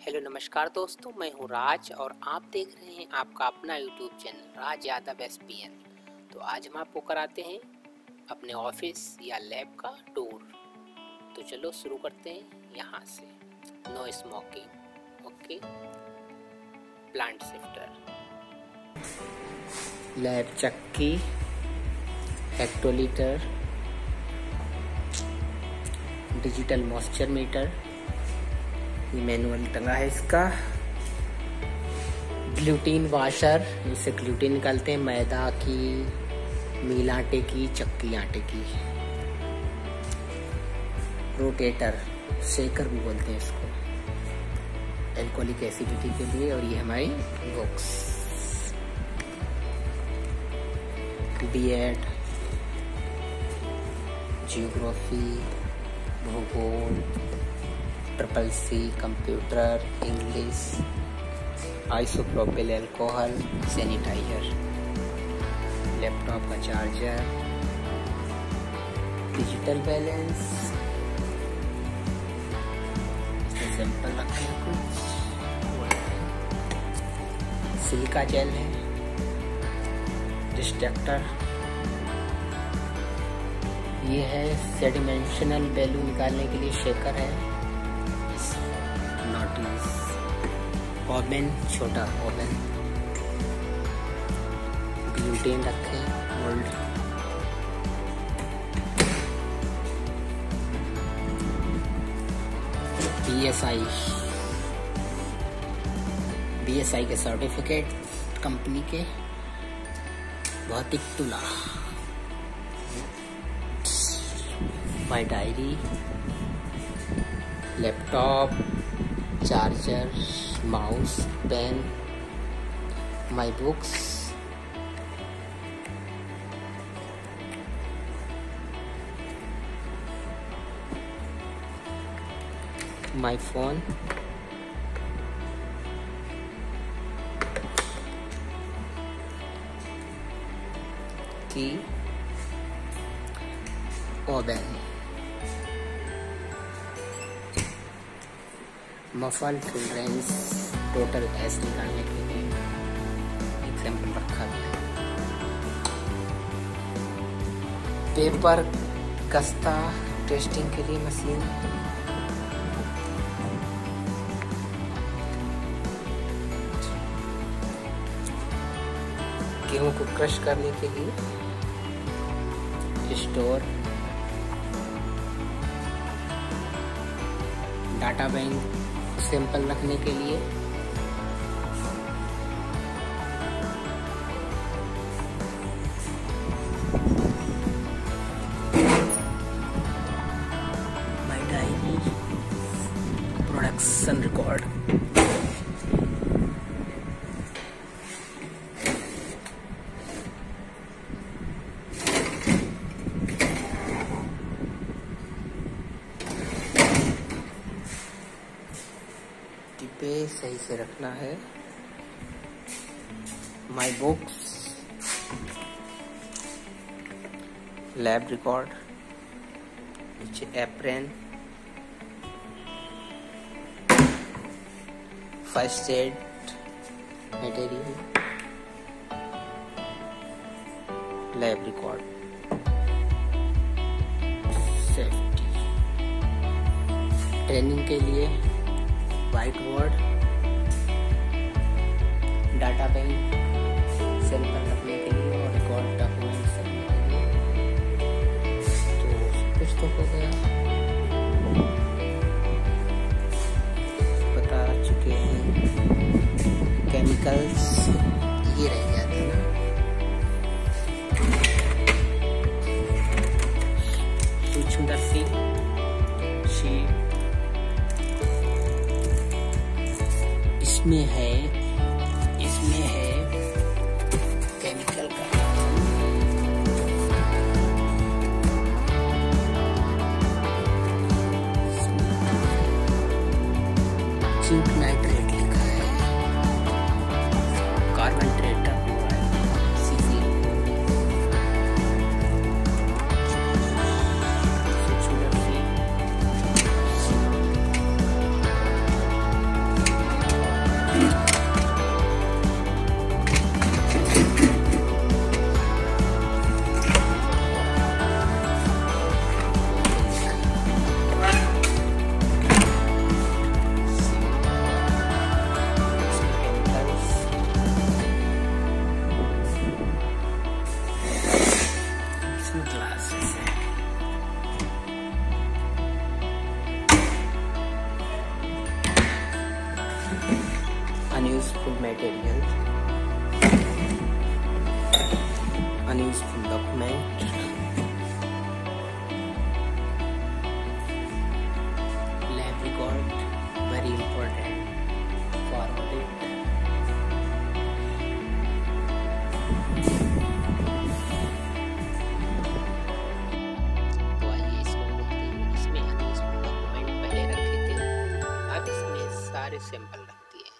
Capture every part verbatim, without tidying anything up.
Hello नमस्कार दोस्तों, मैं हूं राज और आप देख रहे हैं आपका अपना YouTube channel Raj Yadav S P N. तो आज हम आपको कराते हैं अपने ऑफिस या लैब का टूर। तो चलो शुरू करते हैं यहाँ से। No smoking, okay. Plant shifter, lab चक्की, hectolitre, digital moisture meter, manual टंगा है इसका। ग्लूटीन वाशर, इससे ग्लूटीन निकालते हैं, मैदा की, मील आटे की, चक्की आटे की। रोटेटर, शेकर भी बोलते हैं इसको, एल्कोहलिक एसिडिटी के लिए। और ये हमारी बुक्स, बीएड, जियोग्राफी, भूगोल, triple C, computer, English, isopropyl alcohol, sanitiser, laptop का चार्जर, डिजिटल बैलेंस, सैंपल रखे हैं कुछ, सिलिका जेल है, डिस्ट्रैक्टर, ये है सेडिमेंशनल वैल्यू निकालने के लिए शेकर है, नोटिस, ओवन, छोटा ओवन, ग्लूटेन रखे, मोल्ड, बीएसआई, बीएसआई के सर्टिफिकेट कंपनी के, भौतिक तुला, my diary, laptop, charger, mouse, pen, my books, my phone, key, oven, muffle tolerance, total एस निकालने के लिए एग्जाम्पल रखा गया। पेपर कस्ता, टेस्टिंग के लिए मशीन, गेहूं को क्रश करने के लिए स्टोर, डाटा बैंक, सैंपल रखने के लिए, माई डायरी, प्रोडक्शन रिकॉर्ड, पे सही से रखना है, माई बुक्स, लैब रिकॉर्ड, नीचे apron, first aid material, lab record, safety, training के लिए white board, data bank, sample रखने के लिए और रिकॉर्ड डॉक्यूमेंट्स रखने के लिए। तो कुछ तो हो गया, बता चुके हैं। केमिकल्स ये रह गया था ना, सूक्ष्मदर्शी, शीट, इसमें है इसमें है केमिकल का जिंक नाइट्रेट लिखा है, कार्बन टेट्राक्लोराइड, सीसी, सूक्ष्मदर्शी, unuseful material, unuseful document, lab record, very important for audit. तो आइए इसको खोलते हैं। इसमें unuseful document पहले रखे थे, अब इसमें सारे सैंपल रखते हैं।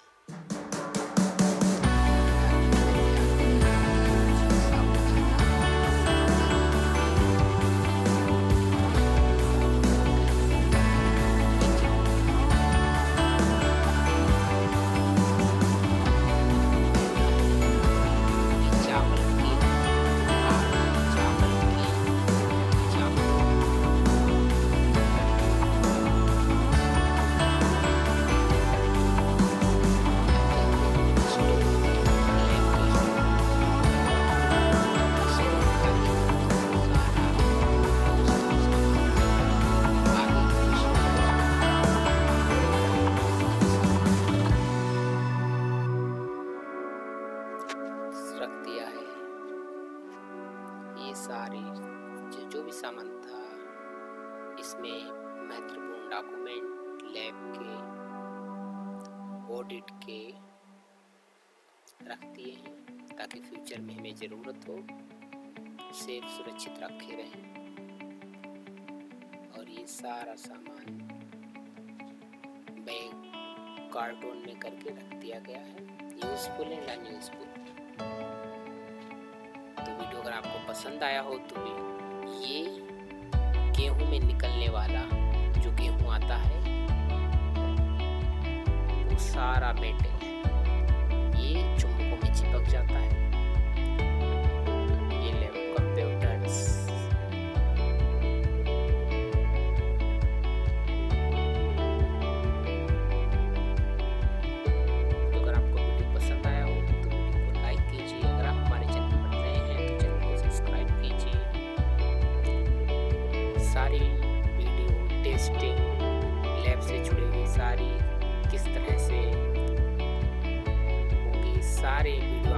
रख दिया है। ये सारे जो, जो भी सामान था इसमें महत्वपूर्ण डॉक्यूमेंट लैब के ऑडिट के रख दिए हैं ताकि फ्यूचर में हमें ज़रूरत हो सेफ सुरक्षित रखे रहें। और ये सारा सामान बैग कार्टून में करके रख दिया गया है, यूजफुल एंड अनयूजफुल। तो वीडियो अगर आपको पसंद आया हो तो ये गेहूं में निकलने वाला जो गेहूं आता है वो सारा मेटल है, ये चुंबकों में चिपक जाता है। ये लैब कंप्यूटर्स, तो अगर आपको वीडियो पसंद आया हो तो वीडियो को लाइक कीजिए। अगर आप हमारे चैनल पर नए हैं तो चैनल को सब्सक्राइब कीजिए। सारी वीडियो टेस्टिंग लैब से जुड़ी हुई सारी किस तरह से होंगी, सारे वीडियो